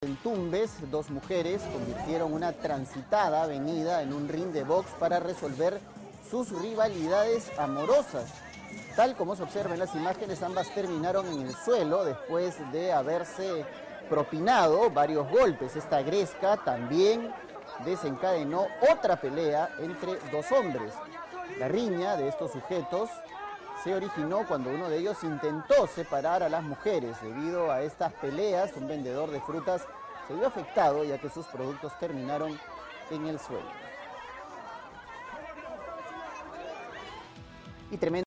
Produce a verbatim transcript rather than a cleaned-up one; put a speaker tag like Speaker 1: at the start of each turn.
Speaker 1: En Tumbes, dos mujeres convirtieron una transitada avenida en un ring de box para resolver sus rivalidades amorosas. Tal como se observa en las imágenes, ambas terminaron en el suelo después de haberse propinado varios golpes. Esta gresca también desencadenó otra pelea entre dos hombres. La riña de estos sujetos se originó cuando uno de ellos intentó separar a las mujeres. Debido a estas peleas, un vendedor de frutas se vio afectado ya que sus productos terminaron en el suelo. Y tremendo